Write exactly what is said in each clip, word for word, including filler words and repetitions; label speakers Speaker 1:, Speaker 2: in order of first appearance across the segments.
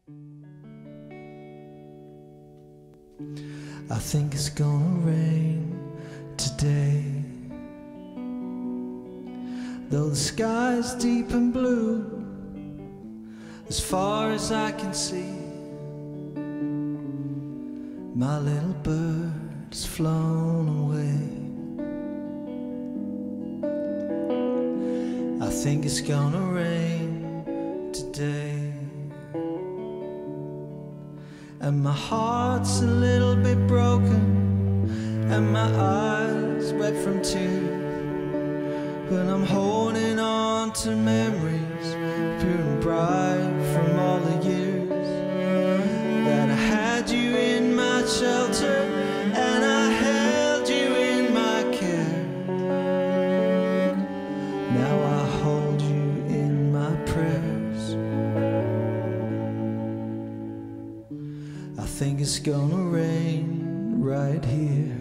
Speaker 1: I think it's gonna rain today, though the sky's deep and blue as far as I can see. My little bird has flown away. I think it's gonna rain today, and my heart's a little bit broken, and my eyes wet from tears, but I'm holding on to memories pure and bright from all the years that I had you in my shelter and I held you in my care. Now I hold you in my prayers. I think it's gonna rain right here,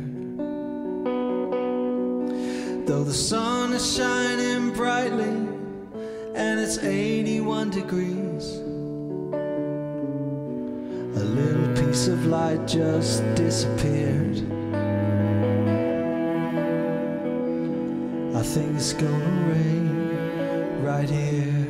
Speaker 1: though the sun is shining brightly and it's eighty-one degrees. A little piece of light just disappeared. I think it's gonna rain right here,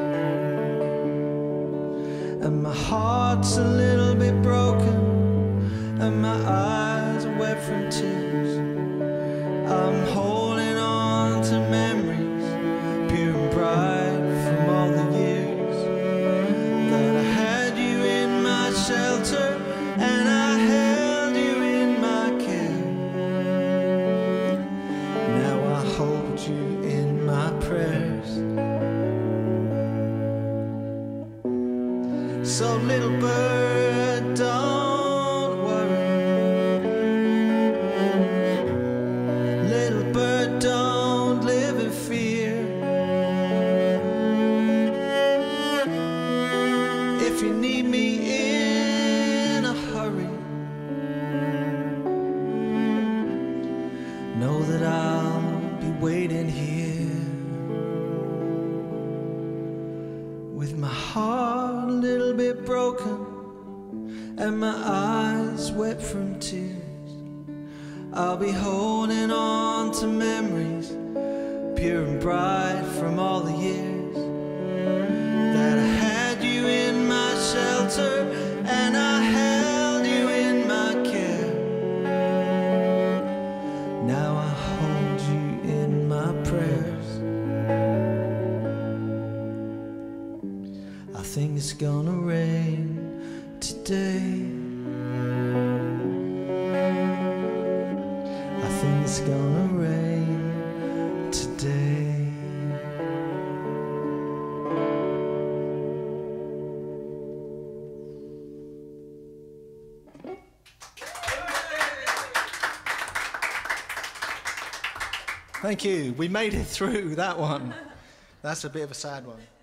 Speaker 1: and my heart's a little bit broken, and my eyes are wet from tears. I'm holding on to memories pure and bright from all the years that I had you in my shelter and I held you in my care. Now I hold you in my prayers. So little bird, don't worry. Little bird, don't live in fear. If you need me in a hurry, know that I'll be waiting here, with my heart a little bit broken and my eyes wet from tears. I'll be holding on to memories pure and bright from all the years that I had you in my shelter and I held you in my care. Now I hold you in my prayers. I think it's gonna rain today. I think it's gonna rain today. Thank you. We made it through that one. That's a bit of a sad one.